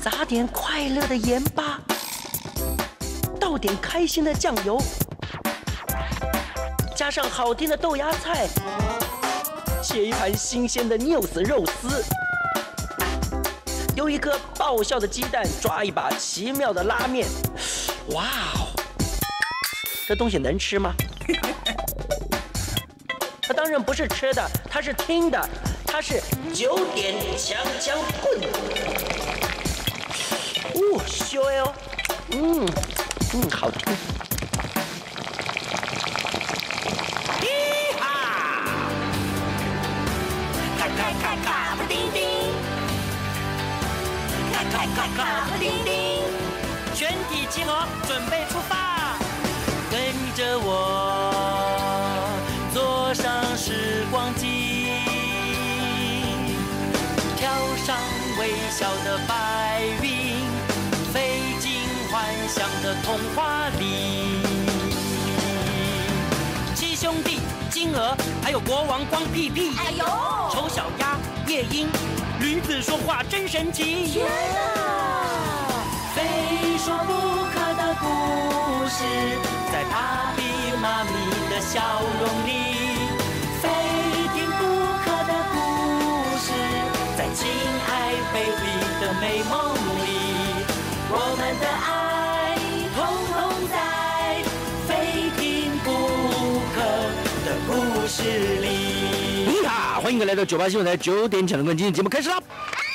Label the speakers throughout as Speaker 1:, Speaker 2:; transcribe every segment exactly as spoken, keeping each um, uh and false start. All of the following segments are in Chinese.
Speaker 1: 撒点快乐的盐巴，倒点开心的酱油，加上好听的豆芽菜，切一盘新鲜的 News 肉丝，丢一颗爆笑的鸡蛋，抓一把奇妙的拉面。哇哦，这东西能吃吗？它当然不是吃的，它是听的，它是九点强强棍。哦，香哦，嗯嗯，好听。
Speaker 2: 咦哈！咔咔咔咔不叮叮，咔咔咔咔不叮叮，
Speaker 1: 全体集合，准备出发，跟着我。坐上时光机，跳上微笑的白云，飞进幻想的童话里。七兄弟、金鹅，还有国王光屁屁，
Speaker 2: 哎呦，
Speaker 1: 丑小鸭、夜莺，驴子说话真神奇。
Speaker 2: 天啊！
Speaker 1: 非说不可的故事，在芭比妈咪的笑容里。非听不可的故事，在亲爱贝比的美梦里。我们的爱统统在非听不可的故事里。你好，欢迎各位来到九八新闻台九点抢的冠，今天节目开始了。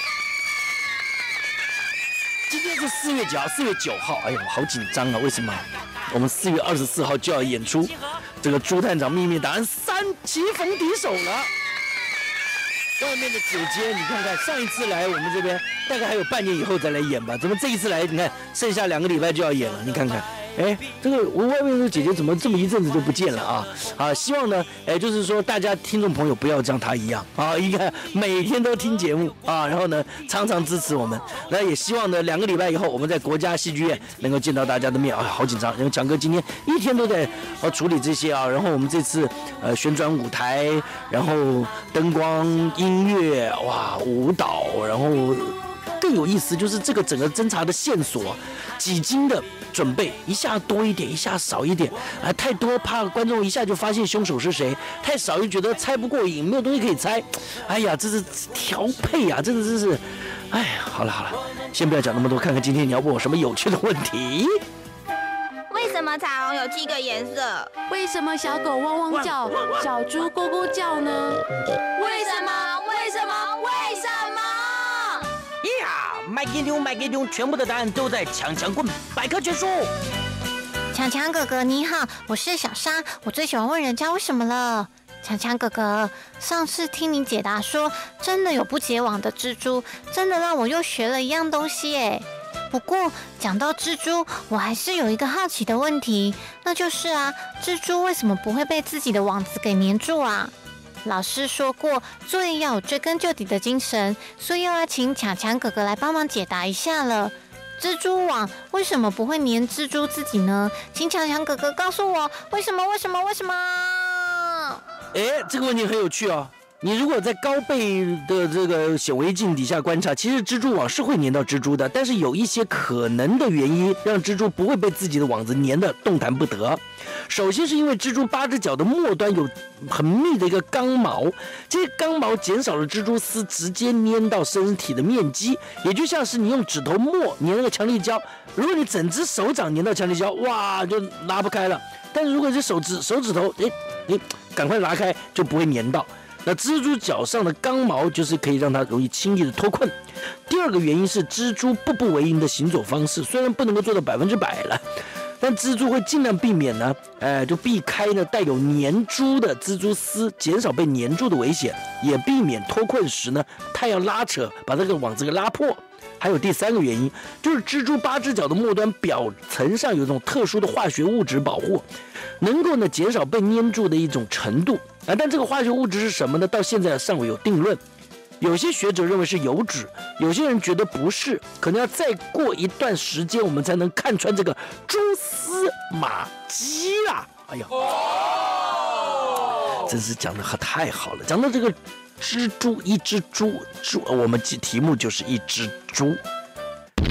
Speaker 1: 今天是四月几号？四月九号。哎呀，我好紧张啊！为什么？我们四月二十四号就要演出这个朱探长秘密档案三棋逢敌手了。外面的姐姐，你看看，上一次来我们这边大概还有半年以后再来演吧，怎么这一次来，你看剩下两个礼拜就要演了，你看看。哎，这个我外面的姐姐怎么这么一阵子就不见了啊？啊，希望呢，哎，就是说大家听众朋友不要像她一样啊，应该每天都听节目啊，然后呢常常支持我们。那也希望呢，两个礼拜以后我们在国家戏剧院能够见到大家的面啊，好紧张，因为强哥今天一天都在呃处理这些啊，然后我们这次呃旋转舞台，然后灯光、音乐，哇，舞蹈，然后。更有意思就是这个整个侦查的线索，几经的准备，一下多一点，一下少一点，啊，太多怕观众一下就发现凶手是谁，太少又觉得猜不过瘾，没有东西可以猜，哎呀，这是调配啊，真的真是，哎呀，好了好了，先不要讲那么多，看看今天你要问我什么有趣的问题。
Speaker 2: 为什么彩虹有七个颜色？
Speaker 3: 为什么小狗汪汪叫，小猪咕咕叫呢？
Speaker 2: 为什么？为什么？为什么？
Speaker 1: 呀，麦给丢麦给丢，全部的答案都在强强棍百科全书。
Speaker 4: 强强哥哥你好，我是小沙，我最喜欢问人家为什么了。强强哥哥，上次听你解答说真的有不结网的蜘蛛，真的让我又学了一样东西耶。不过讲到蜘蛛，我还是有一个好奇的问题，那就是啊，蜘蛛为什么不会被自己的网子给粘住啊？老师说过，作业要有追根究底的精神，所以又要请强强哥哥来帮忙解答一下了。蜘蛛网为什么不会粘蜘蛛自己呢？请强强哥哥告诉我，为什么？为什么？为什么？
Speaker 1: 哎，这个问题很有趣哦。你如果在高倍的这个显微镜底下观察，其实蜘蛛网是会粘到蜘蛛的，但是有一些可能的原因让蜘蛛不会被自己的网子粘得动弹不得。首先是因为蜘蛛八只脚的末端有很密的一个刚毛，这些刚毛减少了蜘蛛丝直接粘到身体的面积，也就像是你用指头末粘那个强力胶，如果你整只手掌粘到强力胶，哇，就拉不开了。但是如果是手指手指头，哎哎，赶快拉开就不会粘到。那蜘蛛脚上的刚毛就是可以让它容易轻易的脱困。第二个原因是蜘蛛步步为营的行走方式，虽然不能够做到百分之百了，但蜘蛛会尽量避免呢，呃，就避开呢带有粘珠的蜘蛛丝，减少被粘住的危险，也避免脱困时呢太阳拉扯把这个网子给拉破。还有第三个原因，就是蜘蛛八只脚的末端表层上有一种特殊的化学物质保护，能够呢减少被粘住的一种程度啊。但这个化学物质是什么呢？到现在尚未有定论。有些学者认为是油脂，有些人觉得不是，可能要再过一段时间，我们才能看穿这个蛛丝马迹啦。哎呀，真是讲的太好了。讲到这个。蜘蛛，一只猪，猪，我们题目就是一只猪。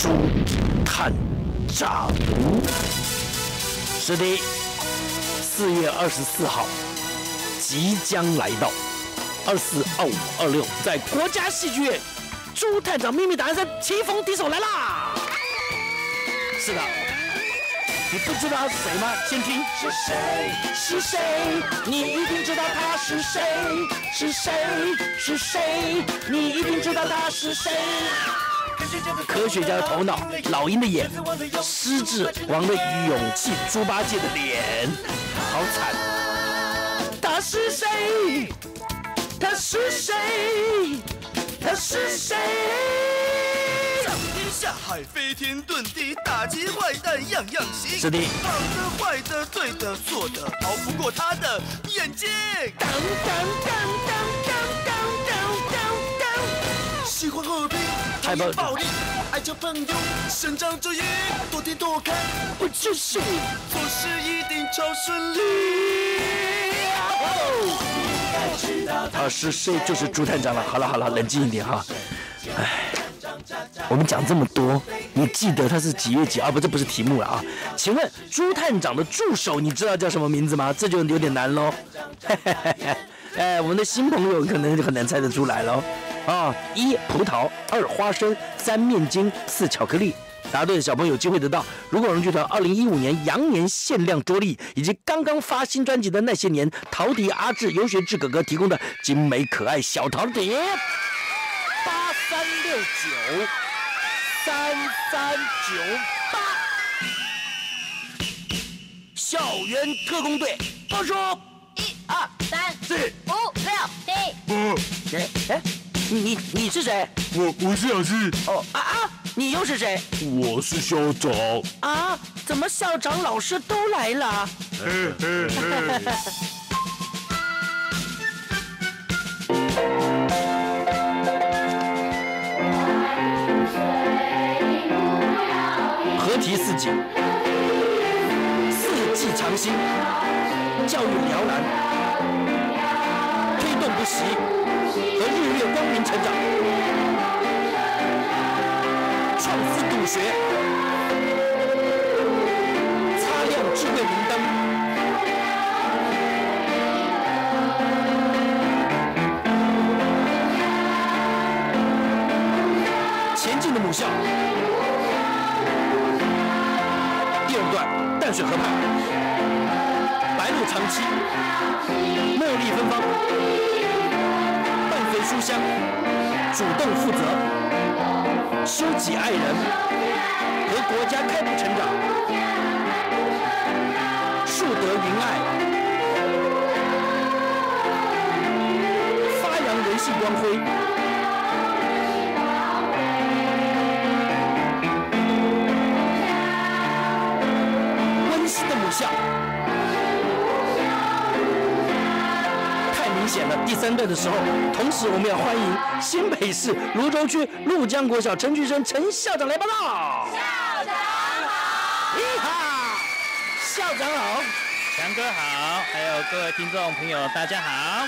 Speaker 1: 朱探长。是的，四月二十四号即将来到，二四、二五、二六，在国家戏剧院，朱探长秘密档案三棋逢敌手来啦！是的。你不知道他是谁吗？先听是谁？是谁？你一定知道他是谁？是谁？是谁？你一定知道他是谁？科学家的头脑，老鹰的眼，狮子王的勇气，猪八戒的脸，好惨！他是谁？他是谁？他是谁？
Speaker 5: 下海飞天遁地，打击坏蛋样样行。
Speaker 1: 是的，
Speaker 5: 好的、坏的、对的、错的，逃不过他的眼睛。当当当当当当当当当。喜欢和平，讨厌暴力，爱交朋友，伸张正义，多听多看，
Speaker 1: 我就是你，
Speaker 5: 做事一定超顺利。
Speaker 1: 他是谁？就是朱探长了。好了好了，冷静一点哈。哎。我们讲这么多，你记得他是几月几号？不，这不是题目了啊！请问朱探长的助手，你知道叫什么名字吗？这就有点难喽。哎，我们的新朋友可能就很难猜得出来喽。啊，一葡萄，二花生，三面筋，四巧克力。答对的小朋友有机会得到如果儿剧团二零一五年羊年限量桌历，以及刚刚发新专辑的那些年陶迪、阿志、游学志哥哥提供的精美可爱小陶碟。八三六九三三九八，校园特工队报数，
Speaker 2: 一二三
Speaker 1: 四
Speaker 2: 五六七。
Speaker 1: 哎哎，你你是谁？
Speaker 6: 我我是老师。
Speaker 1: 哦啊啊！你又是谁？
Speaker 6: 我是校长。
Speaker 1: 啊？怎么校长、老师都来了？
Speaker 6: 嘿嘿嘿。
Speaker 1: 合题四季，四季长新，教育摇篮，推动不息和日月光明成长，创思笃学，擦亮智慧明灯，前进的母校。第二段淡水河畔，白鹭长栖，茉莉芬芳，伴随书香，主动负责，修己爱人，和国家开步成长，树德云爱，发扬人性光辉。的母校太明显了。第三段的时候，同时我们要欢迎新北市芦洲区鹭江国小陈巨生陈校长来报道。
Speaker 2: 校长好！
Speaker 1: 你好，校长好，
Speaker 7: 强哥好，还有各位听众朋友大家好。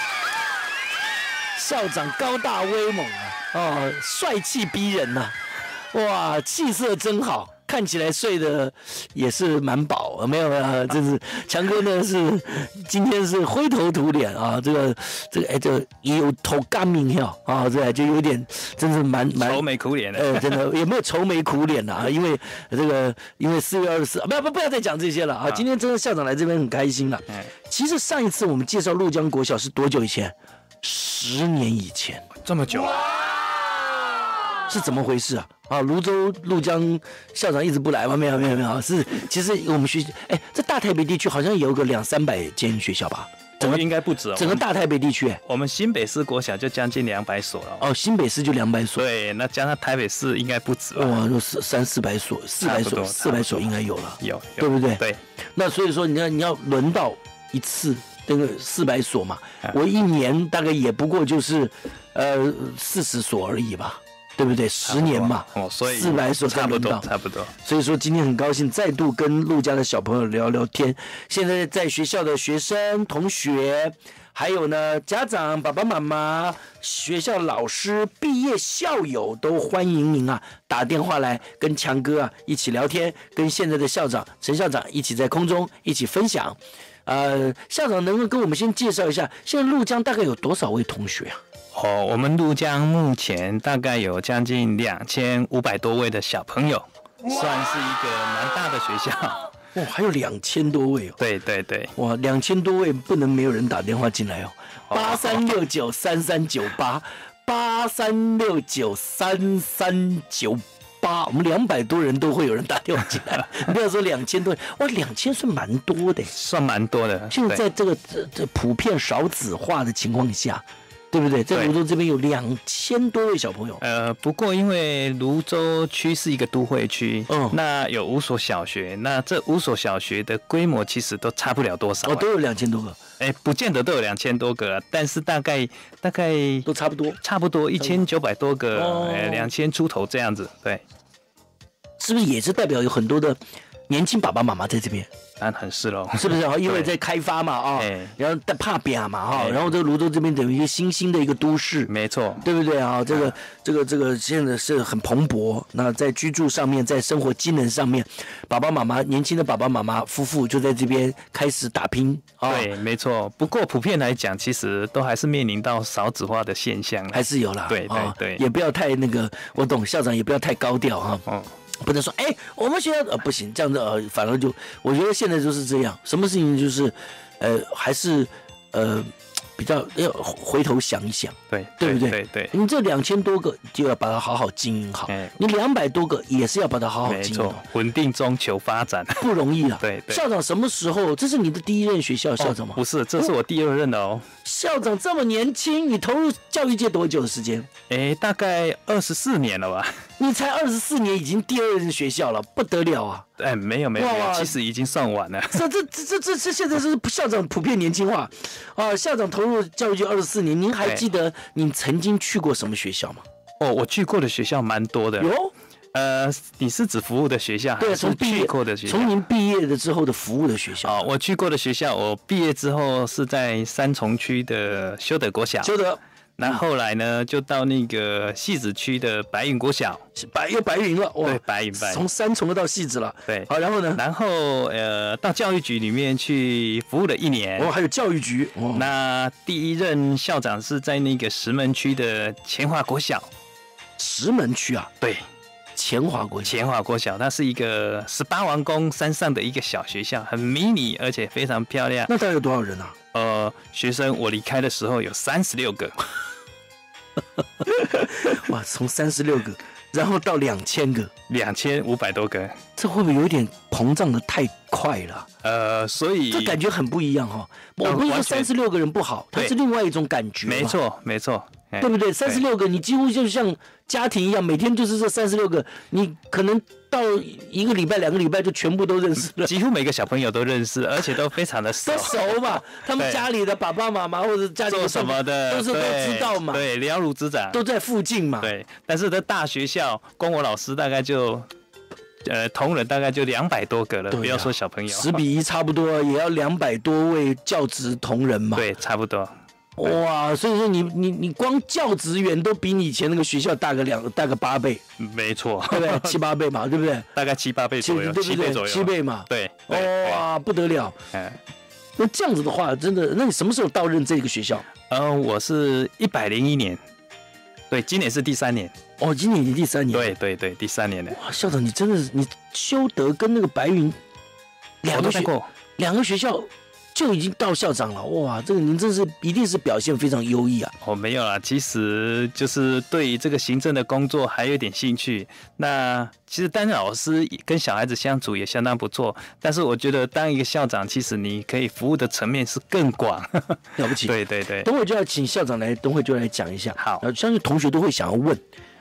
Speaker 1: 校长高大威猛啊，哦，帅气逼人呐、啊，哇，气色真好。看起来睡的也是蛮饱，没有没有，真是强哥呢是今天是灰头土脸啊，这个这个哎，这个也有头干命票啊，这就有点真是蛮蛮
Speaker 7: 愁眉苦脸的，
Speaker 1: 呃，真的也没有愁眉苦脸啊，因为这个因为四月二十四，不不不要再讲这些了啊，今天真的校长来这边很开心了。其实上一次我们介绍鹭江国小是多久以前？十年以前，
Speaker 7: 这么久。
Speaker 1: 是怎么回事啊？啊，泸州鹭江校长一直不来吗？没有没有没有，是其实我们学哎，在大台北地区好像有个两三百间学校吧？
Speaker 7: 整个应该不止哦，
Speaker 1: 整个大台北地区、欸，
Speaker 7: 我们新北市国小就将近两百所了。
Speaker 1: 哦，新北市就两百所。
Speaker 7: 对，那加上台北市应该不止吧？
Speaker 1: 哇，有四三四百所，四百所，四百所应该有了，
Speaker 7: 有，
Speaker 1: 对不对？
Speaker 7: 对。
Speaker 1: 那所以说，你要你要轮到一次那个四百所嘛，我一年大概也不过就是呃四十所而已吧。 对不对？十年嘛，
Speaker 7: 哦，所以
Speaker 1: 四百所
Speaker 7: 差不多，
Speaker 1: 轮到，
Speaker 7: 差不多。
Speaker 1: 所以说今天很高兴再度跟陆家的小朋友聊聊天。现在在学校的学生、同学，还有呢家长、爸爸妈妈、学校老师、毕业校友都欢迎您啊打电话来跟强哥啊一起聊天，跟现在的校长陈校长一起在空中一起分享。呃，校长能够跟我们先介绍一下，现在陆江大概有多少位同学啊？
Speaker 7: 哦，我们陆江目前大概有将近两千五百多位的小朋友，算是一个蛮大的学校。
Speaker 1: 哇，还有两千多位哦！
Speaker 7: 对对对，
Speaker 1: 哇，两千多位不能没有人打电话进来哦。八三六九三三九八，八三六九三三九八，我们两百多人都会有人打电话进来。不要说两千多人，哇，两千算蛮多的，
Speaker 7: 算蛮多的。
Speaker 1: 现在在这个这这普遍少子化的情况下。对不对？在泸州这边有两千多位小朋友。
Speaker 7: 呃，不过因为泸州区是一个都会区，嗯，那有五所小学，那这五所小学的规模其实都差不了多少。
Speaker 1: 哦，都有两千多个。
Speaker 7: 哎，不见得都有两千多个，但是大概大概
Speaker 1: 都差不多，
Speaker 7: 差不多一千九百多个，哎、哦，两千出头这样子。对，
Speaker 1: 是不是也是代表有很多的年轻爸爸妈妈在这边？
Speaker 7: 当然很是喽，
Speaker 1: 是不是啊？因为在开发嘛啊，然后在怕扁嘛哈，然后这个泸州这边等于一个新兴的一个都市，
Speaker 7: 没错，
Speaker 1: 对不对啊？这个这个这个现在是很蓬勃。那在居住上面，在生活机能上面，爸爸妈妈年轻的爸爸妈妈夫妇就在这边开始打拼啊。
Speaker 7: 对，没错。不过普遍来讲，其实都还是面临到少子化的现象，
Speaker 1: 还是有啦。
Speaker 7: 对对对，
Speaker 1: 也不要太那个，我懂校长也不要太高调哈。哦。不能说，哎、欸，我们学校呃不行，这样子呃，反而就我觉得现在就是这样，什么事情就是，呃，还是呃比较要回头想一想，
Speaker 7: 对
Speaker 1: 对不对？
Speaker 7: 对 对, 对，
Speaker 1: 你这两千多个就要把它好好经营好，欸、你两百多个也是要把它好好经营好，
Speaker 7: 稳定中求发展，
Speaker 1: 不容易啊。
Speaker 7: 对对，
Speaker 1: 校长什么时候？这是你的第一任学校校长吗？
Speaker 7: 哦、不是，这是我第二任的哦。
Speaker 1: 校长这么年轻，你投入教育界多久的时间？
Speaker 7: 哎，大概二十四年了吧。
Speaker 1: 你才二十四年，已经第二任学校了，不得了啊！
Speaker 7: 哎，没有没有，其实已经算晚了。
Speaker 1: 这这这这这这现在是校长普遍年轻化啊！校长投入教育界二十四年，您还记得您曾经去过什么学校吗？
Speaker 7: 哦，我去过的学校蛮多的。
Speaker 1: 有，
Speaker 7: 呃，你是指服务的学校，
Speaker 1: 对，从
Speaker 7: 去过的学校，
Speaker 1: 从您毕业的之后的服务的学校。
Speaker 7: 哦，我去过的学校，我毕业之后是在三重区的修德国小。
Speaker 1: 修德。
Speaker 7: 那后来呢，就到那个汐止区的白云国小，
Speaker 1: 白又白云了，哇，
Speaker 7: 对，白云白云，
Speaker 1: 从三重到汐止了，
Speaker 7: 对，
Speaker 1: 好，然后呢？
Speaker 7: 然后呃，到教育局里面去服务了一年，
Speaker 1: 哦，还有教育局，哦、
Speaker 7: 那第一任校长是在那个石门区的前华国小，
Speaker 1: 石门区啊，
Speaker 7: 对，
Speaker 1: 前华国
Speaker 7: 前华国小，它是一个十八王宫山上的一个小学校，很迷你，而且非常漂亮。
Speaker 1: 那大概有多少人啊？
Speaker 7: 呃，学生我离开的时候有三十六个。
Speaker 1: 哇，从三十六个，然后到两千个，
Speaker 7: 两千五百多个，
Speaker 1: 这会不会有点膨胀的太快了？
Speaker 7: 呃，所以
Speaker 1: 这感觉很不一样哈、哦。我不是说三十六个人不好，它是另外一种感觉。
Speaker 7: 没错，没错，
Speaker 1: 对不对？三十六个，你几乎就像家庭一样，每天就是这三十六个，你可能到一个礼拜、两个礼拜就全部都认识了，
Speaker 7: 几乎每个小朋友都认识，而且都非常的熟，
Speaker 1: 都熟嘛。他们家里的爸爸妈妈或者家里
Speaker 7: 做什么的，
Speaker 1: 都是都知道嘛。
Speaker 7: 对，了如指掌，
Speaker 1: 都在附近嘛。
Speaker 7: 对，但是在大学校，光我老师大概就。呃，同仁大概就两百多个了，不要说小朋友，
Speaker 1: 十比一差不多，也要两百多位教职同仁嘛。
Speaker 7: 对，差不多。
Speaker 1: 哇，所以说你你你光教职员都比你以前那个学校大个两大个八倍，
Speaker 7: 没错，
Speaker 1: 对不对？七八倍嘛，对不对？
Speaker 7: 大概七八倍左右，
Speaker 1: 对不对？
Speaker 7: 七倍左右，
Speaker 1: 七倍嘛。
Speaker 7: 对，
Speaker 1: 哇，不得了。
Speaker 7: 哎，
Speaker 1: 那这样子的话，真的，那你什么时候到任这个学校？
Speaker 7: 呃，我是一百零一年。对，今年是第三年
Speaker 1: 哦，今年已经第三年。
Speaker 7: 对对对，第三年了。
Speaker 1: 哇，校长，你真的是你修德跟那个白云两个学两个学校就已经到校长了，哇，这个您真是一定是表现非常优异啊！
Speaker 7: 哦，没有啦，其实就是对于这个行政的工作还有点兴趣。那其实担任老师跟小孩子相处也相当不错，但是我觉得当一个校长，其实你可以服务的层面是更广，
Speaker 1: 了不起。
Speaker 7: 对对对，
Speaker 1: 等会就要请校长来，等会就来讲一下。
Speaker 7: 好，
Speaker 1: 相信同学都会想要问，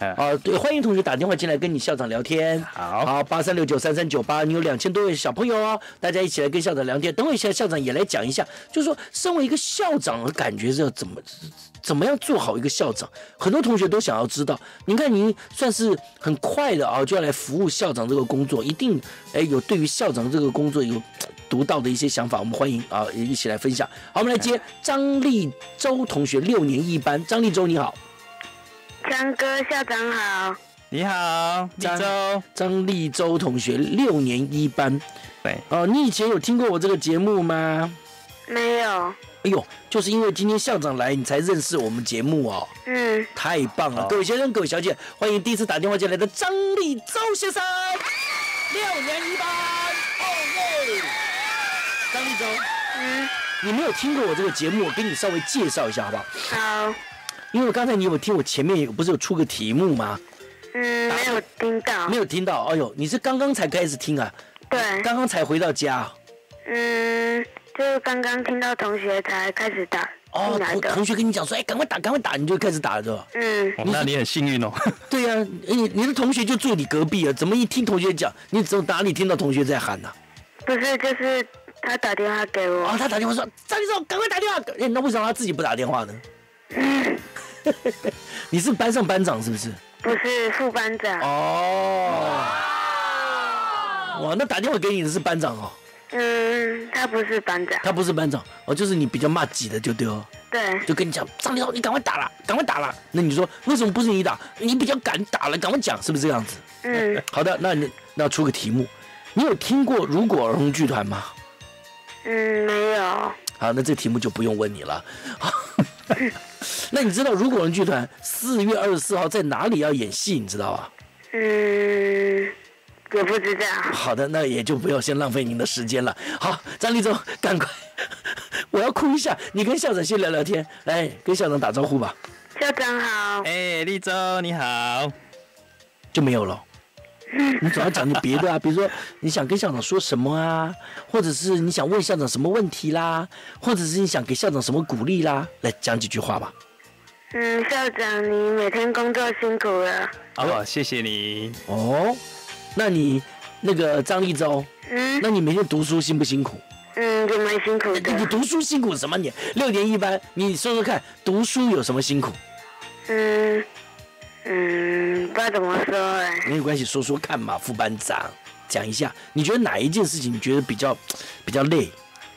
Speaker 1: 啊，对，欢迎同学打电话进来跟你校长聊天。
Speaker 7: 好，
Speaker 1: 好，八三六九三三九八，你有两千多位小朋友哦，大家一起来跟校长聊天。等会一下，校长也来讲一下，就是说，身为一个校长的感觉是要怎么怎么样做好一个校长，很多同学都想要知道。你看，您算是很快的啊，就要来服务校长这个工作，一定哎有对于校长这个工作有独到的一些想法，我们欢迎啊一起来分享。好，我们来接张立洲同学，六年一班，张立洲你好。
Speaker 8: 张哥，校长好。
Speaker 7: 你好，立洲。
Speaker 1: 张立洲同学，六年一班。
Speaker 7: 对。
Speaker 1: 哦，你以前有听过我这个节目吗？
Speaker 8: 没有。
Speaker 1: 哎呦，就是因为今天校长来，你才认识我们节目哦。
Speaker 8: 嗯。
Speaker 1: 太棒了，各位先生、各位小姐，欢迎第一次打电话进来的张立洲先生，六年一班。哦耶！张立洲，
Speaker 8: 嗯，
Speaker 1: 你没有听过我这个节目，我给你稍微介绍一下，好不好？
Speaker 8: 好。
Speaker 1: 因为刚才你有听我前面有不是有出个题目吗？
Speaker 8: 嗯，没有听到。
Speaker 1: 没有听到，哎呦，你是刚刚才开始听啊？
Speaker 8: 对。
Speaker 1: 刚刚才回到家。
Speaker 8: 嗯，就是刚刚听到同学才开始打。
Speaker 1: 哦，同同学跟你讲说，哎，赶快打，赶快打，你就开始打了，对吧？
Speaker 8: 嗯。
Speaker 7: 哦，那你很幸运哦。
Speaker 1: 对呀、啊，你你的同学就住你隔壁啊，怎么一听同学讲，你从哪里听到同学在喊呢、啊？
Speaker 8: 不是，就是他打电话给我。
Speaker 1: 哦，他打电话说，张立洲，赶快打电话。哎，那为什么他自己不打电话呢？
Speaker 8: 嗯。
Speaker 1: 你是班上班长是不是？
Speaker 8: 不是，副班长。
Speaker 1: 哦。哇，那打电话给你的是班长哦。
Speaker 8: 嗯，他不是班长。
Speaker 1: 他不是班长哦，就是你比较骂挤的就对哦。
Speaker 8: 对。
Speaker 1: 就跟你讲，张立洲，你赶快打了，赶快打了。那你说为什么不是你打？你比较敢打了，赶快讲，是不是这样子？
Speaker 8: 嗯。
Speaker 1: 好的，那你那出个题目，你有听过如果儿童剧团吗？
Speaker 8: 嗯，没有。
Speaker 1: 好，那这个题目就不用问你了。那你知道如果儿童剧团四月二十四号在哪里要演戏？你知道吧？
Speaker 8: 嗯，也不知道。
Speaker 1: 好的，那也就不要先浪费您的时间了。好，张立洲，赶快，我要哭一下。你跟校长先聊聊天，来跟校长打招呼吧。
Speaker 8: 校长好。
Speaker 7: 哎、欸，立洲你好。
Speaker 1: 就没有了。你总要讲点别的啊，比如说你想跟校长说什么啊，或者是你想问校长什么问题啦，或者是你想给校长什么鼓励啦，来讲几句话吧。
Speaker 8: 嗯，校长，你每天工作辛苦了。
Speaker 7: 哦，谢谢你。
Speaker 1: 哦，那你那个张立洲，
Speaker 8: 嗯，
Speaker 1: 那你每天读书辛不辛苦？
Speaker 8: 嗯，就蛮辛苦的。
Speaker 1: 你读书辛苦什么？你六年一班，你说说看，读书有什么辛苦？
Speaker 8: 嗯。嗯，不知道怎么说哎。
Speaker 1: 没有关系，说说看嘛，副班长，讲一下，你觉得哪一件事情你觉得比较比较累？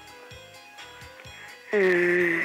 Speaker 8: 嗯，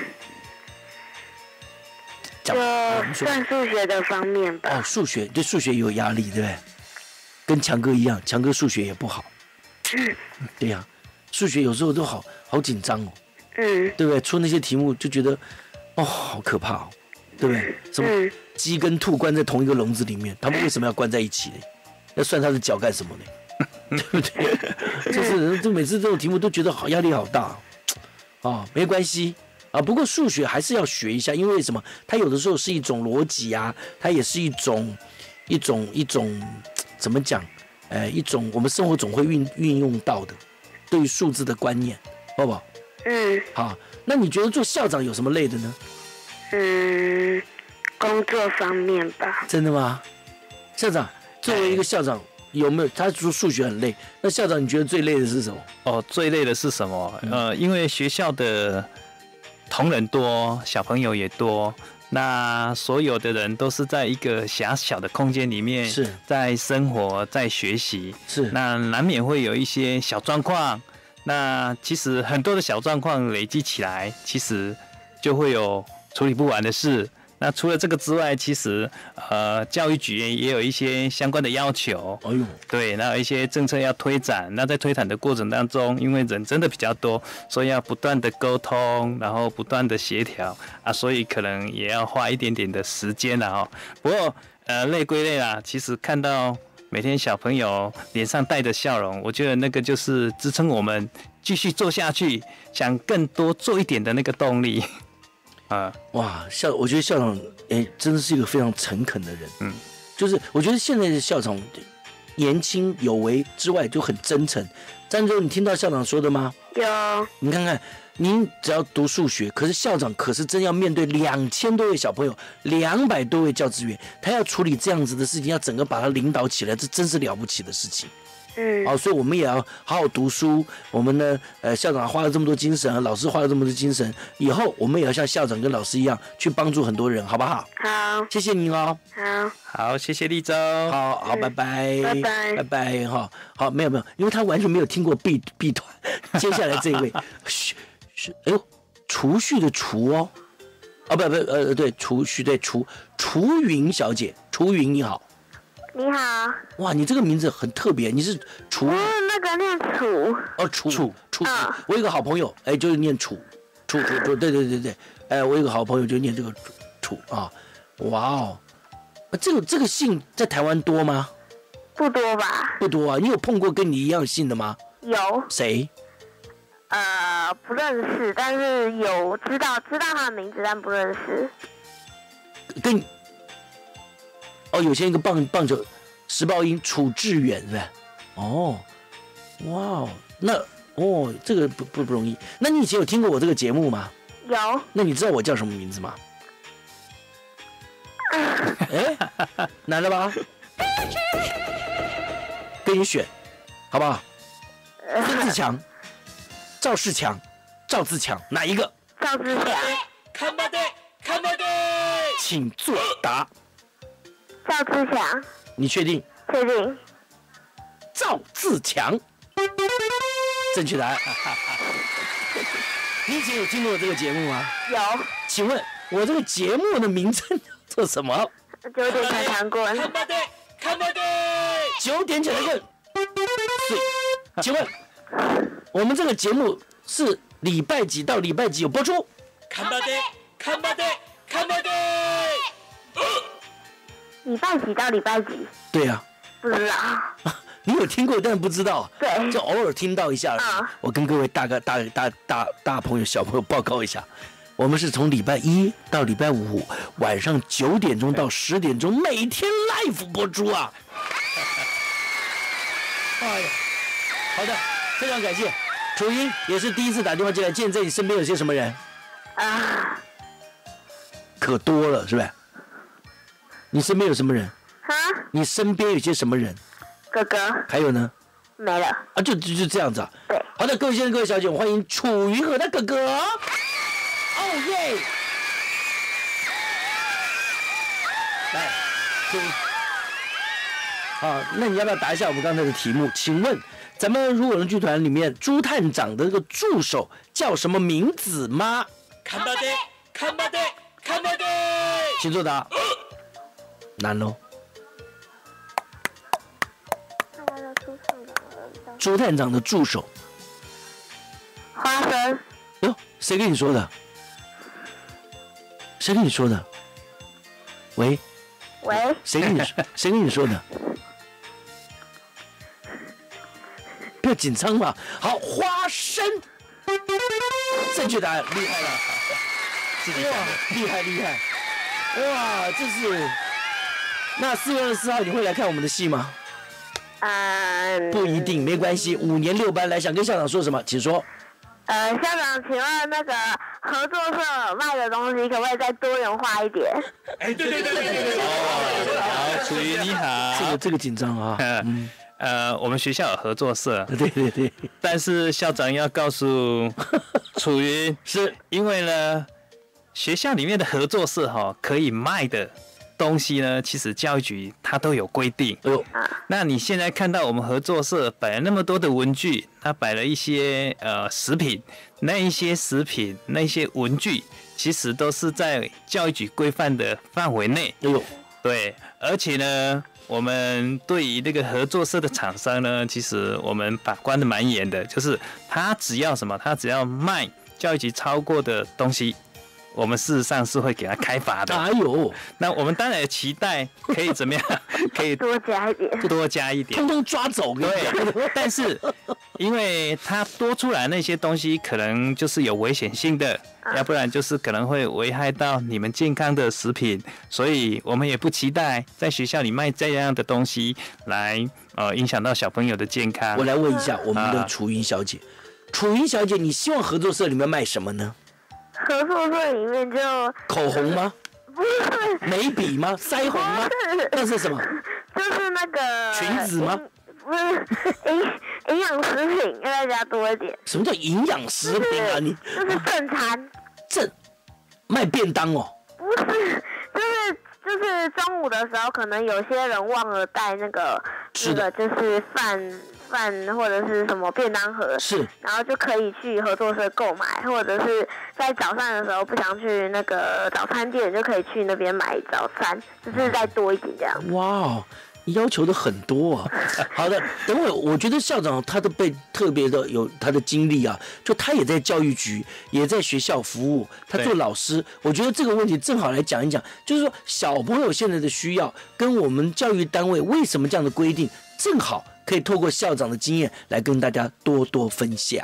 Speaker 8: 就算数学的方面吧。
Speaker 1: 哦，数学对数学有压力，对不对？跟强哥一样，强哥数学也不好。
Speaker 8: 嗯，
Speaker 1: 对呀、啊，数学有时候都好好紧张哦。
Speaker 8: 嗯，
Speaker 1: 对不对？出那些题目就觉得，哦，好可怕哦。对不对？什么鸡跟兔关在同一个笼子里面，他们为什么要关在一起呢？要算他的脚干什么呢？对不对？就是就每次这种题目都觉得好压力好大，哦，没关系啊。不过数学还是要学一下，因为什么？它有的时候是一种逻辑啊，它也是一种一种一种怎么讲？呃，一种我们生活总会运运用到的对于数字的观念，好不好？
Speaker 8: 嗯。
Speaker 1: 好，那你觉得做校长有什么累的呢？
Speaker 8: 嗯，工作方面吧。
Speaker 1: 真的吗？校长，作为一个校长，有没有他说数学很累？那校长你觉得最累的是什么？
Speaker 7: 哦，最累的是什么？呃，因为学校的同仁多，小朋友也多，那所有的人都是在一个狭小的空间里面，
Speaker 1: 是
Speaker 7: 在生活，在学习，
Speaker 1: 是
Speaker 7: 那难免会有一些小状况。那其实很多的小状况累积起来，其实就会有处理不完的事。那除了这个之外，其实呃，教育局也有一些相关的要求。
Speaker 1: 哎呦，
Speaker 7: 对，那有一些政策要推展。那在推展的过程当中，因为人真的比较多，所以要不断的沟通，然后不断的协调啊，所以可能也要花一点点的时间啦哈。不过呃，累归累啦，其实看到每天小朋友脸上带着笑容，我觉得那个就是支撑我们继续做下去，想更多做一点的那个动力。啊，
Speaker 1: 哇，校，我觉得校长哎，真的是一个非常诚恳的人。嗯，就是我觉得现在的校长年轻有为之外，就很真诚。张周，你听到校长说的吗？
Speaker 8: 有。
Speaker 1: 你看看， 您只要读数学，可是校长可是真要面对两千多位小朋友，两百多位教职员，他要处理这样子的事情，要整个把他领导起来，这真是了不起的事情。
Speaker 8: 嗯，
Speaker 1: 哦，所以我们也要好好读书。我们呢，呃，校长花了这么多精神，老师花了这么多精神，以后我们也要像校长跟老师一样，去帮助很多人，好不好？
Speaker 8: 好，
Speaker 1: 谢谢您哦。
Speaker 8: 好，
Speaker 7: 好，谢谢立州。
Speaker 1: 好好，拜拜，
Speaker 8: 拜拜
Speaker 1: 拜拜，哈，好，没有没有，因为他完全没有听过 B B 团。接下来这一位，是是，哎呦，储蓄的储哦，啊不不呃对，储蓄对储储云小姐，储云你好。
Speaker 8: 你好，
Speaker 1: 哇，你这个名字很特别，你是楚
Speaker 8: 我那个念楚，
Speaker 1: 哦，楚楚楚
Speaker 8: 啊，
Speaker 1: 我有个好朋友，哎，就是念楚楚楚楚，对对对对，哎，我有个好朋友就念这个楚楚啊，哇哦，这个这个姓在台湾多吗？
Speaker 8: 不多吧？
Speaker 1: 不多啊，你有碰过跟你一样姓的吗？
Speaker 8: 有，
Speaker 1: 谁？
Speaker 8: 呃，不认识，但是有知道知道他的名字，但不认识。
Speaker 1: 跟哦，有些一个棒棒球时报音楚志远是吧？哦，哇哦，那哦，这个不不不容易。那你以前有听过我这个节目吗？
Speaker 8: 有。
Speaker 1: 那你知道我叫什么名字吗？哎，难了吧？给你选，好不好？孙自强、赵世强、赵自强，哪一个？
Speaker 8: 赵自强。
Speaker 5: 看吧的，看吧的，
Speaker 1: 请作答。
Speaker 8: 赵自强。
Speaker 1: 你确定？
Speaker 8: 确定。
Speaker 1: 赵自强，正确答案。你以前有听过我这个节目吗？
Speaker 8: 有。
Speaker 1: 请问我这个节目的名称叫做什么？
Speaker 8: 九点抢糖棍。
Speaker 5: 看吧的，看吧的，
Speaker 1: 九点抢糖棍。对，请问我们这个节目是礼拜几到礼拜几有播出？
Speaker 5: 看吧的，看吧的，看吧的。
Speaker 8: 礼拜几到礼拜几？
Speaker 1: 对呀、
Speaker 8: 不知道。
Speaker 1: 你有听过，但不知道，
Speaker 8: 对，
Speaker 1: 就偶尔听到一下而已。
Speaker 8: 嗯
Speaker 1: 我跟各位大概大大大大朋友、小朋友报告一下，我们是从礼拜一到礼拜五晚上九点钟到十点钟，每天 live 播出啊！哎呀，好的，非常感谢。楚英也是第一次打电话进来，见证你身边有些什么人？
Speaker 8: 啊。
Speaker 1: 可多了，是吧？你身边有什么人？
Speaker 8: 啊？
Speaker 1: 你身边有些什么人？
Speaker 8: 哥哥。
Speaker 1: 还有呢？
Speaker 8: 没了。
Speaker 1: 啊，就就就这样子啊。
Speaker 8: 对。
Speaker 1: 好的，各位先生、各位小姐，欢迎楚云和他哥哥。哦耶！来，请。好，那你要不要答一下我们刚才的题目？请问，咱们如果人剧团里面朱探长的这个助手叫什么名字吗？
Speaker 5: 看吧的，看吧的，看吧的，
Speaker 1: 请作答。难喽。朱探长的助手。
Speaker 8: 花生。
Speaker 1: 哟，谁跟你说的？谁跟你说的？喂。
Speaker 8: 喂。
Speaker 1: 谁跟你说？谁跟你说的？不要紧张嘛。好，花生。正确答案，厉害了！哇，厉害厉害！哇，这是。那四月二十四号你会来看我们的戏吗？
Speaker 8: 嗯。
Speaker 1: 不一定，没关系。五年六班来，想跟校长说什么？请说。
Speaker 8: 呃，校长，请问那个合作社卖的东西可不可以再多元化一点？
Speaker 5: 哎，对对对对对对。
Speaker 7: 哦，好，楚瑜你好。
Speaker 1: 这个这个紧张啊。
Speaker 7: 嗯。呃，我们学校有合作社，
Speaker 1: 对对对，
Speaker 7: 但是校长要告诉楚瑜，
Speaker 1: 是
Speaker 7: 因为呢，学校里面的合作社哈、哦、可以卖的东西呢，其实教育局它都有规定。
Speaker 1: 哎呦，
Speaker 7: 那你现在看到我们合作社摆了那么多的文具，它摆了一些呃食品，那一些食品、那些文具，其实都是在教育局规范的范围内。
Speaker 1: 哎呦，
Speaker 7: 对，而且呢。我们对于这个合作社的厂商呢，其实我们把关的蛮严的，就是他只要什么，他只要卖教育局超过的东西，我们事实上是会给他开罚的。
Speaker 1: 哎呦，
Speaker 7: 那我们当然也期待可以怎么样，可以
Speaker 8: 多加一点，
Speaker 7: 多加一点，
Speaker 1: 通通抓走。
Speaker 7: 对，但是因为它多出来那些东西，可能就是有危险性的，要不然就是可能会危害到你们健康的食品，所以我们也不期待在学校里卖这样的东西来呃影响到小朋友的健康。
Speaker 1: 我来问一下我们的楚云小姐， 楚云小姐，你希望合作社里面卖什么呢？
Speaker 8: 合作社里面就
Speaker 1: 口红吗？
Speaker 8: 不是
Speaker 1: 眉笔吗？腮红吗？那是什么？
Speaker 8: 就是那个
Speaker 1: 裙子吗？
Speaker 8: 不是营营养食品，要再加多一点。
Speaker 1: 什么叫营养食品啊？你
Speaker 8: 就是正餐。
Speaker 1: 正卖便当哦？
Speaker 8: 不是，就是就是中午的时候，可能有些人忘了带那个那个就是饭饭或者是什么便当盒，
Speaker 1: 是，
Speaker 8: 然后就可以去合作社购买，或者是在早上的时候不想去那个早餐店，就可以去那边买早餐，就是再多一点这样。
Speaker 1: 哇哦！要求的很多啊。好的，等会我觉得校长他的被特别的有他的经历啊，就他也在教育局，也在学校服务，他做老师。我觉得这个问题正好来讲一讲，就是说小朋友现在的需要跟我们教育单位为什么这样的规定，正好可以透过校长的经验来跟大家多多分享。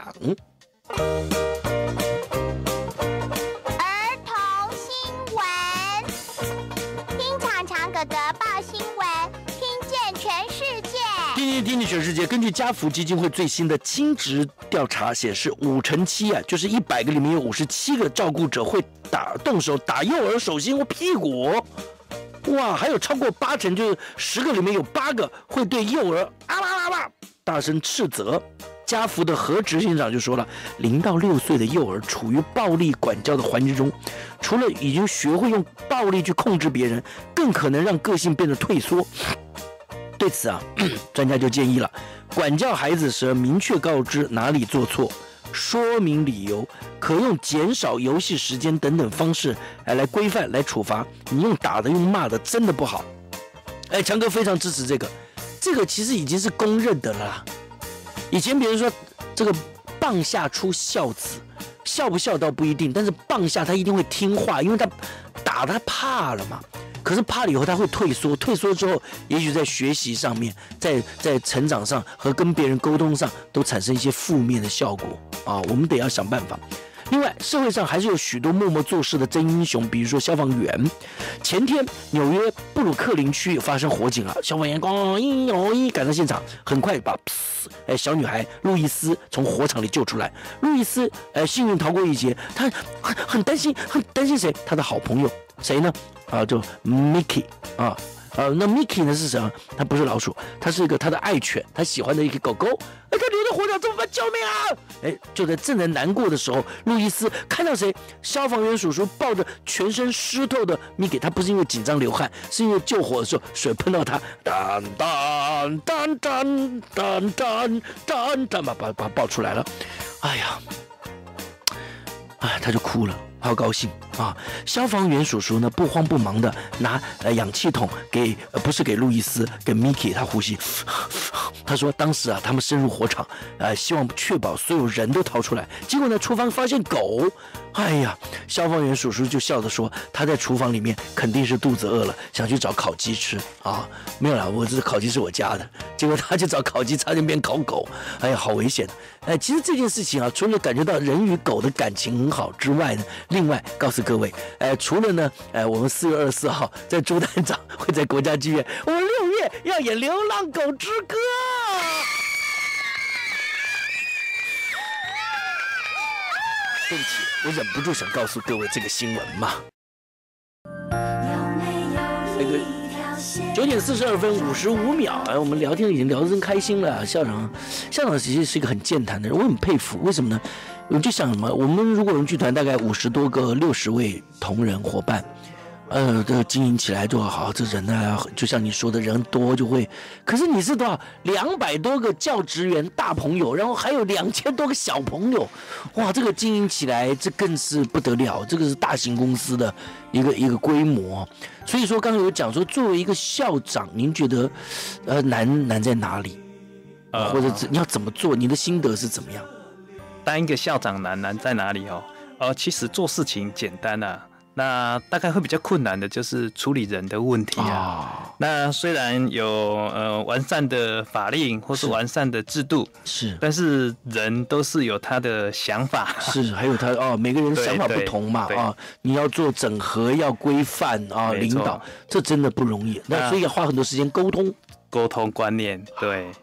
Speaker 2: 儿童新闻，听强强哥哥报新闻。全世界，
Speaker 1: 听听听听全世界。根据家福基金会最新的亲职调查显示，五成七啊，就是一百个里面有五十七个照顾者会打动手打幼儿手心或屁股。哇，还有超过八成，就是十个里面有八个会对幼儿啊啦啦啦大声斥责。家福的何执行长就说了，零到六岁的幼儿处于暴力管教的环境中，除了已经学会用暴力去控制别人，更可能让个性变得退缩。对此啊，专家就建议了，管教孩子时明确告知哪里做错，说明理由，可用减少游戏时间等等方式来来规范来处罚。你用打的用骂的真的不好。哎，强哥非常支持这个，这个其实已经是公认的了啦。以前比如说这个棒下出孝子，孝不孝倒不一定，但是棒下他一定会听话，因为他打他怕了嘛。可是怕了以后他会退缩，退缩之后也许在学习上面，在在成长上和跟别人沟通上都产生一些负面的效果啊，我们得要想办法。另外，社会上还是有许多默默做事的真英雄，比如说消防员。前天纽约布鲁克林区发生火警了，消防员咣一哦一赶到现场，很快把哎小女孩路易斯从火场里救出来。路易斯哎幸运逃过一劫，她很很担心，很担心谁？她的好朋友谁呢？啊，就 Mickey 啊。呃，那 Mickey 呢是什么？它不是老鼠，它是一个他的爱犬，他喜欢的一个狗狗。哎，他留在火场怎么办？救命啊！哎，就在正在难过的时候，路易斯看到谁？消防员叔叔抱着全身湿透的 Mickey， 他不是因为紧张流汗，是因为救火的时候水喷到他，当当当当当当当当，把把把抱出来了。哎呀，哎，他就哭了。好高兴啊！消防员叔叔呢不慌不忙的拿呃氧气筒给、呃、不是给路易斯，给 Mickey 他呼吸。他说当时啊他们深入火场，呃希望确保所有人都逃出来。结果呢厨房发现狗，哎呀，消防员叔叔就笑着说他在厨房里面肯定是肚子饿了，想去找烤鸡吃啊。没有啦，我这烤鸡是我家的。结果他去找烤鸡，差点变烤狗。哎呀，好危险！哎，其实这件事情啊，除了感觉到人与狗的感情很好之外呢，另外告诉各位，哎，除了呢，哎，我们四月二十四号在朱探长会在国家剧院，我们六月要演《流浪狗之歌》。对不起，我忍不住想告诉各位这个新闻嘛。那个九点四十二分五十五秒，哎，我们聊天已经聊得真开心了。校长，校长其实是一个很健谈的人，我很佩服。为什么呢？我就想什么，我们如果我们剧团大概五十多个、六十位同仁伙伴，呃，这经营起来就好。这人呢，就像你说的，人多就会。可是你是多少？两百多个教职员大朋友，然后还有两千多个小朋友，哇，这个经营起来这更是不得了。这个是大型公司的一个一个规模。所以说，刚刚有讲说，作为一个校长，您觉得呃难难在哪里？呃，或者你要怎么做？你的心得是怎么样？
Speaker 7: 当一个校长难难在哪里哦？呃，其实做事情简单啊，那大概会比较困难的就是处理人的问题啊。哦、那虽然有呃完善的法令或是完善的制度，
Speaker 1: 是，
Speaker 7: 但是人都是有他的想法，
Speaker 1: 是，还有他哦，每个人想法不同嘛啊，你要做整合，要规范啊，领导，这真的不容易。那所以要花很多时间沟通，
Speaker 7: 沟通观念，对。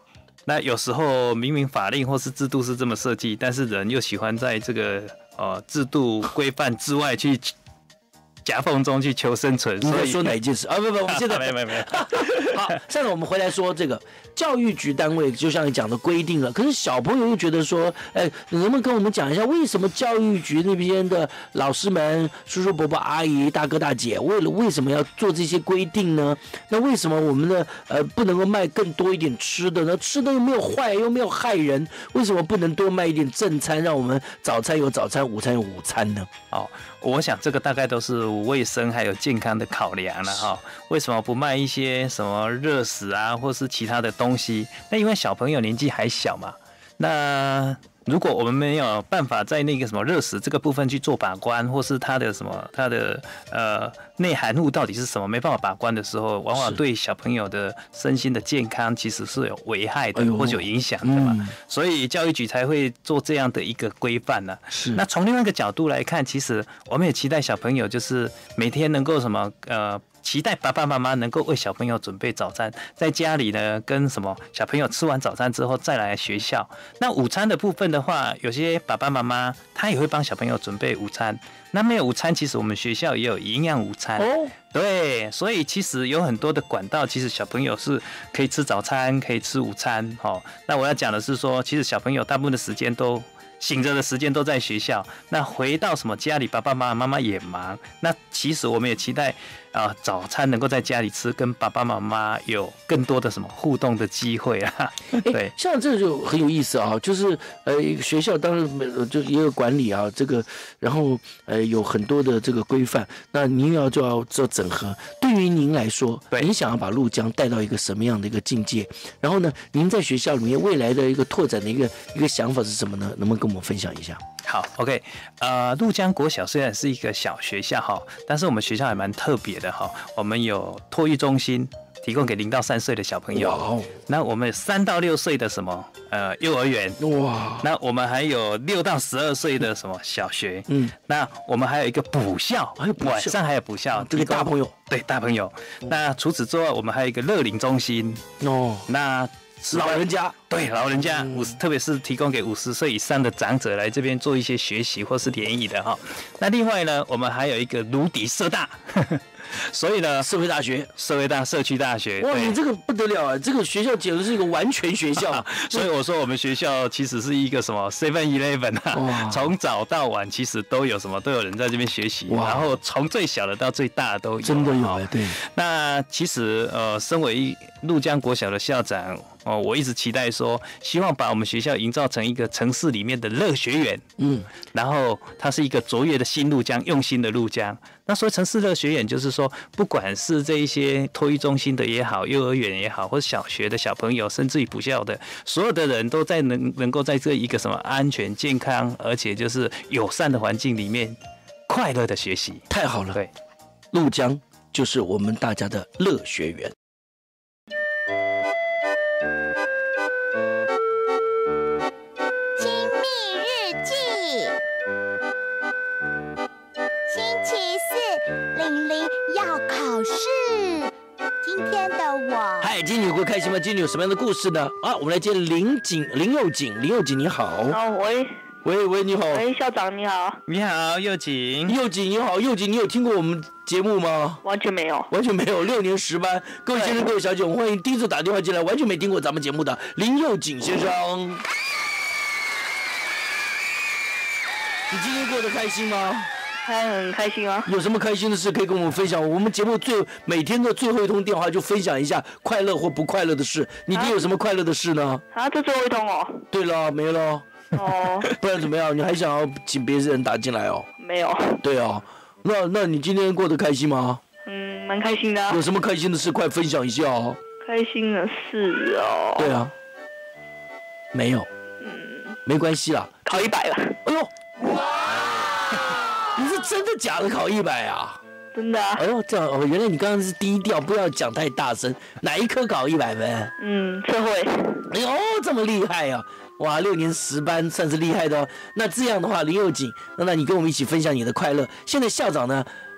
Speaker 7: 那有时候明明法令或是制度是这么设计，但是人又喜欢在这个呃制度规范之外去夹缝中去求生存。
Speaker 1: 你在说哪一件事啊？不不，我们现在
Speaker 7: 没有没有没有。
Speaker 1: 好，现在我们回来说这个教育局单位，就像你讲的规定了，可是小朋友又觉得说，哎，你能不能跟我们讲一下，为什么教育局那边的老师们、叔叔伯伯、阿姨、大哥大姐，为了为什么要做这些规定呢？那为什么我们的呃不能够卖更多一点吃的呢？吃的又没有坏，又没有害人，为什么不能多卖一点正餐，让我们早餐有早餐，午餐有午餐呢？
Speaker 7: 哦，我想这个大概都是卫生还有健康的考量了哈。为什么不卖一些什么热食啊，或是其他的东西？那因为小朋友年纪还小嘛，那如果我们没有办法在那个什么热食这个部分去做把关，或是它的什么它的呃内含物到底是什么，没办法把关的时候，往往对小朋友的身心的健康其实是有危害的，或者有影响的嘛。嗯、所以教育局才会做这样的一个规范呢。是。那从另外一个角度来看，其实我们也期待小朋友就是每天能够什么呃。期待爸爸妈妈能够为小朋友准备早餐，在家里呢跟什么小朋友吃完早餐之后再来学校。那午餐的部分的话，有些爸爸妈妈他也会帮小朋友准备午餐。那没有午餐，其实我们学校也有营养午餐。哦，对，所以其实有很多的管道，其实小朋友是可以吃早餐，可以吃午餐。哦，那我要讲的是说，其实小朋友大部分的时间都醒着的时间都在学校，那回到什么家里，爸爸妈妈妈妈也忙。那其实我们也期待啊、呃，早餐能够在家里吃，跟爸爸妈妈有更多的什么互动的机会啊。对，
Speaker 1: 像这就很有意思啊，就是呃，学校当然就也有管理啊，这个然后呃有很多的这个规范，那您要就要做整合。对于您来说，您想要把鹭江带到一个什么样的一个境界？然后呢，您在学校里面未来的一个拓展的一个一个想法是什么呢？能不能跟我们分享一下？
Speaker 7: 好 ，OK， 呃，鹭江国小虽然是一个小学校哈，但是我们学校还蛮特别的哈，我们有托育中心，提供给零到三岁的小朋友。哇！那我们有三到六岁的什么呃幼儿园。哇！那我们还有六到十二岁的什么小学。嗯。那我们还有一个补校，还有补校晚上还有补校，
Speaker 1: 这个大朋友。
Speaker 7: 对，大朋友。那除此之外，我们还有一个乐龄中心。哦。那。
Speaker 1: 老人家
Speaker 7: 对老人家，五十特别是提供给五十岁以上的长者来这边做一些学习或是联谊的哈。那另外呢，我们还有一个芦底社大，呵呵所以呢，
Speaker 1: 社会大学、
Speaker 7: 社会大社区大学，
Speaker 1: 哇，你这个不得了啊！这个学校简直是一个完全学校。
Speaker 7: 所以我说我们学校其实是一个什么 seven eleven 啊，从早到晚其实都有什么都有人在这边学习，然后从最小的到最大的都有，
Speaker 1: 真的有哎，对。
Speaker 7: 那其实呃，身为鹭江国小的校长。哦，我一直期待说，希望把我们学校营造成一个城市里面的乐学园，嗯，然后它是一个卓越的新鹭江，用心的鹭江。那所谓城市乐学园，就是说，不管是这一些托育中心的也好，幼儿园也好，或者小学的小朋友，甚至于补校的，所有的人都在能能够在这一个什么安全、健康，而且就是友善的环境里面，快乐的学习。
Speaker 1: 太好了，
Speaker 7: 对，
Speaker 1: 鹭江就是我们大家的乐学园。
Speaker 2: 今天的我，
Speaker 1: 嗨，今天有过开心吗？今天有什么样的故事呢？啊，我们来接林景林佑景，林佑景你好。
Speaker 8: 哦，喂，
Speaker 1: 喂喂，你好。
Speaker 8: 喂，校长你好。
Speaker 7: 你好，佑景。
Speaker 1: 佑景你好，佑景，你有听过我们节目吗？
Speaker 8: 完全没有，
Speaker 1: 完全没有。六年十班，各位先生、各位小姐，我们欢迎第一次打电话进来，完全没听过咱们节目的林佑景先生。你今天过得开心吗？
Speaker 8: 还很开心啊！
Speaker 1: 有什么开心的事可以跟我们分享？我们节目最每天的最后一通电话就分享一下快乐或不快乐的事。你今天有什么快乐的事呢？
Speaker 8: 啊，这最后一通哦。
Speaker 1: 对了，没了。哦。不然怎么样？你还想要请别人打进来哦？
Speaker 8: 没有。
Speaker 1: 对啊，那那你今天过得开心吗？
Speaker 8: 嗯，蛮开心的、啊。
Speaker 1: 有什么开心的事？快分享一下哦。
Speaker 8: 开心的事哦。
Speaker 1: 对啊。没有。嗯。没关系啦。
Speaker 8: 考一百了。
Speaker 1: 哎呦！哇！你是真的假的考一百啊？
Speaker 8: 真的啊！
Speaker 1: 哎呦，这样哦，原来你刚刚是低调，不要讲太大声。哪一科考一百分？
Speaker 8: 嗯，社会。
Speaker 1: 哎呦，这么厉害啊！哇，六年十班算是厉害的哦。那这样的话，林佑景，那那你跟我们一起分享你的快乐。现在校长呢，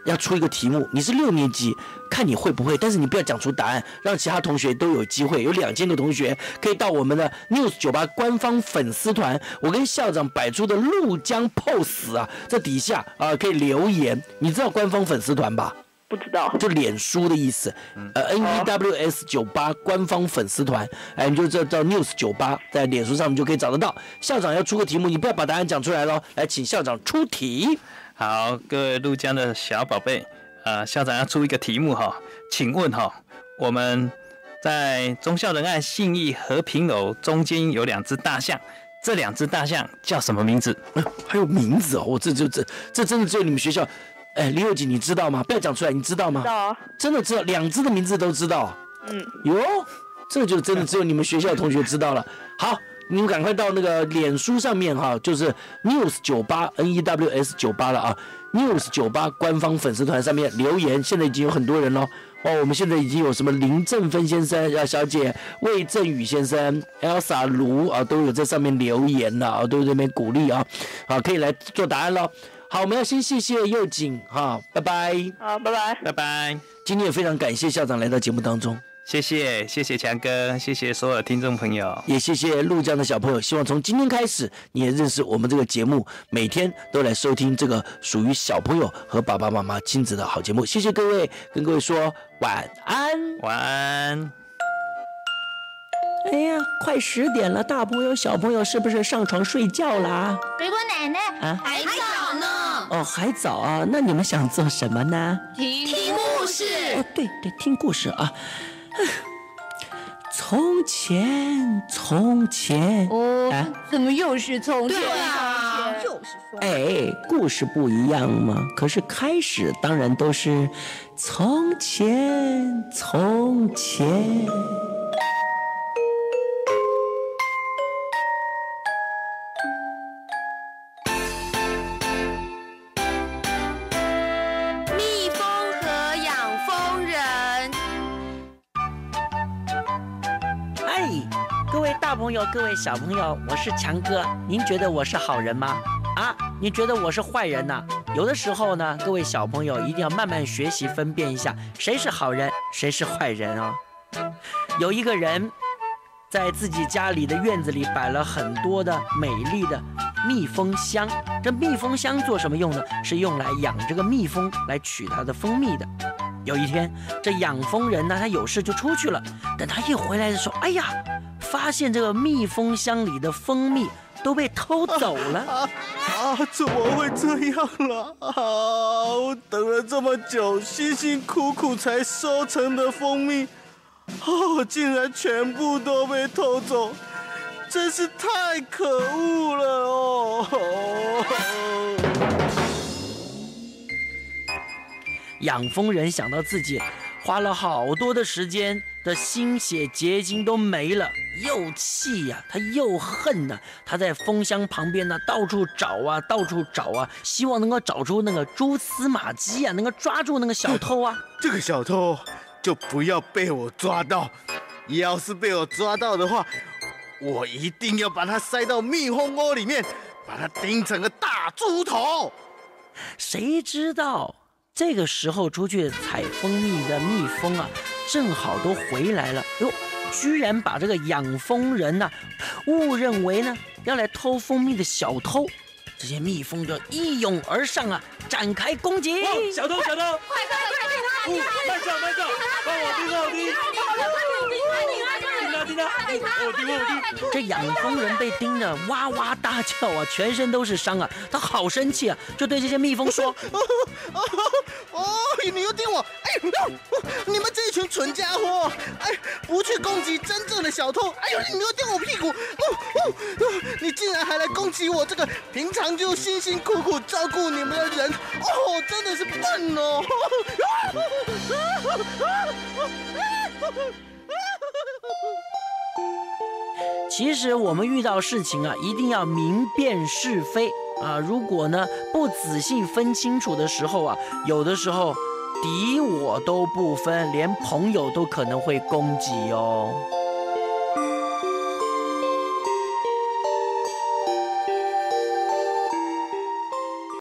Speaker 1: 要出一个题目，你是六年级，看你会不会，但是你不要讲出答案，让其他同学都有机会。有两千个同学可以到我们的 News 九八官方粉丝团，我跟校长摆出的陆江 pose 啊，这底下啊、呃、可以留言。你知道官方粉丝团吧？
Speaker 8: 不知道，
Speaker 1: 就脸书的意思，呃 N E W S 九八官方粉丝团，哎，你就知道 News 九八在脸书上你就可以找得到。校长要出个题目，你不要把答案讲出来咯，来，请校长出题。
Speaker 7: 好，各位陆江的小宝贝，呃，校长要出一个题目哈，请问哈，我们在忠孝仁爱信义和平楼中间有两只大象，这两只大象叫什么名字？
Speaker 1: 哎、还有名字哦，我这就这这真的只有你们学校。哎，李友锦，你知道吗？不要讲出来，你知道吗？
Speaker 8: 知道啊，
Speaker 1: 真的知道，两只的名字都知道。
Speaker 8: 嗯，
Speaker 1: 哟，这就真的只有你们学校的同学知道了。好，你们赶快到那个脸书上面哈，就是 News 九八 N E W S 九八了啊 ，News 九八官方粉丝团上面留言，现在已经有很多人了。哦，我们现在已经有什么林正芬先生、啊小姐、魏正宇先生、Elsa 卢啊，都有在上面留言了啊，都在那边鼓励啊，好，可以来做答案了。好，我们要先谢谢佑景哈，拜拜。
Speaker 8: 好，拜拜，
Speaker 7: 拜拜。
Speaker 1: 今天也非常感谢校长来到节目当中，
Speaker 7: 谢谢谢谢强哥，谢谢所有听众朋友，
Speaker 1: 也谢谢陆江的小朋友。希望从今天开始，你也认识我们这个节目，每天都来收听这个属于小朋友和爸爸妈妈亲子的好节目。谢谢各位，跟各位说晚安，
Speaker 7: 晚安。
Speaker 1: 哎呀，快十点了，大朋友小朋友是不是上床睡觉啦？
Speaker 2: 水果奶奶
Speaker 1: 啊，
Speaker 3: 还早呢。
Speaker 1: 哦，还早啊，那你们想做什么呢？
Speaker 3: 听故事。
Speaker 1: 哦，对对，听故事啊。从前，从前，
Speaker 3: 哦，
Speaker 1: 啊
Speaker 3: 怎么又是从前
Speaker 2: 啊，就是说，
Speaker 1: 哎，故事不一样嘛。可是开始当然都是从前，从前。
Speaker 3: 蜜蜂和养蜂人。
Speaker 9: 嗨，各位大朋友，各位小朋友，我是强哥。您觉得我是好人吗？啊，您觉得我是坏人呢？有的时候呢，各位小朋友一定要慢慢学习分辨一下，谁是好人，谁是坏人啊。有一个人在自己家里的院子里摆了很多的美丽的蜜蜂箱。这蜜蜂箱做什么用呢？是用来养这个蜜蜂，来取它的蜂蜜的。有一天，这养蜂人呢，他有事就出去了。等他一回来的时候，哎呀，发现这个蜜蜂箱里的蜂蜜都被偷走了。
Speaker 5: 啊啊！怎么会这样了？啊！我等了这么久，辛辛苦苦才收成的蜂蜜，哦，竟然全部都被偷走，真是太可恶了哦！
Speaker 9: 养蜂人想到自己花了好多的时间的心血结晶都没了，又气呀、啊，他又恨呐、啊，他在蜂箱旁边呢到处找啊，到处找啊，希望能够找出那个蛛丝马迹啊，能够抓住那个小偷啊。
Speaker 5: 这个小偷就不要被我抓到，要是被我抓到的话，我一定要把它塞到蜜蜂窝里面，把它钉成个大猪头。
Speaker 9: 谁知道这个时候出去采蜂蜜的蜜蜂啊，正好都回来了。哟，居然把这个养蜂人呢、啊、误认为呢要来偷蜂蜜的小偷。这些蜜蜂就一拥而上啊，展开攻击。
Speaker 1: 哦，小偷，小偷！
Speaker 2: 快快快点！
Speaker 1: 慢走，慢走，帮我盯，帮我盯。听到，听到，我盯，我盯。
Speaker 9: 这养蜂人被叮得哇哇大叫啊，全身都是伤啊，他好生气啊，就对这些蜜蜂说：“
Speaker 5: 哦，你又叮我！哎，你们这一群蠢家伙！哎，不去攻击真正的小偷！哎呦，你又叮我屁股！哦哦，你竟然还来攻击我这个平常就辛辛苦苦照顾你们的人！哦，真的是笨哦！”
Speaker 9: 其实我们遇到事情啊，一定要明辨是非啊。如果呢不仔细分清楚的时候啊，有的时候敌我都不分，连朋友都可能会攻击哦。